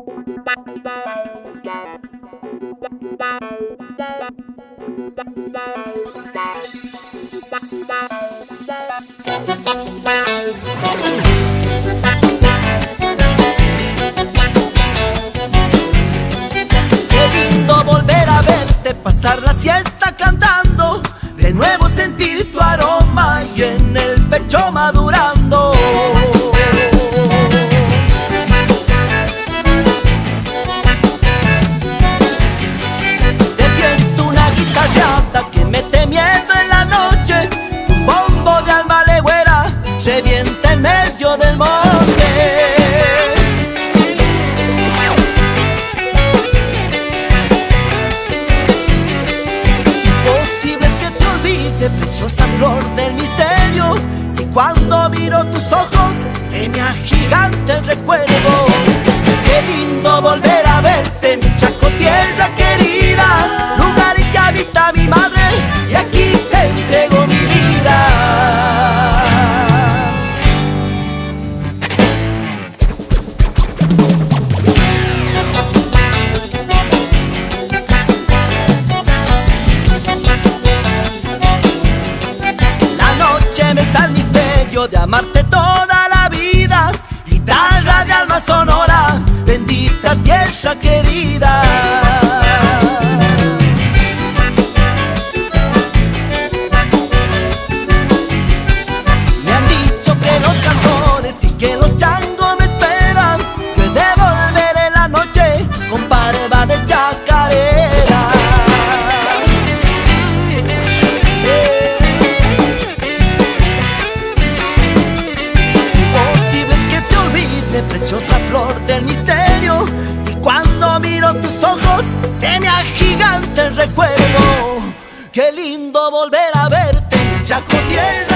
Qué lindo volver a verte, pasar la siesta cantando, de nuevo sentir tu aroma y en el pecho madurando. De fiesta una guitarreada que mete miedo en la noche, un bombo de alma legüera revienta en medio del monte. Preciosa flor del misterio, si cuando miro tus ojos se me agiganta el recuerdo. Qué lindo volver a verte, mi Chaco, tierra querida, lugar en que habita mi madre, y aquí te entrego mi vida. De amarte toda la vida, guitarra de alma sonora, bendita tierra querida. Me han dicho que los cantores y que los changos me esperan, que debo volver en la noche con barba de chacarera. Preciosa flor del misterio, si cuando miro tus ojos se me agiganta el recuerdo. Qué lindo volver a verte, Chaco, tierra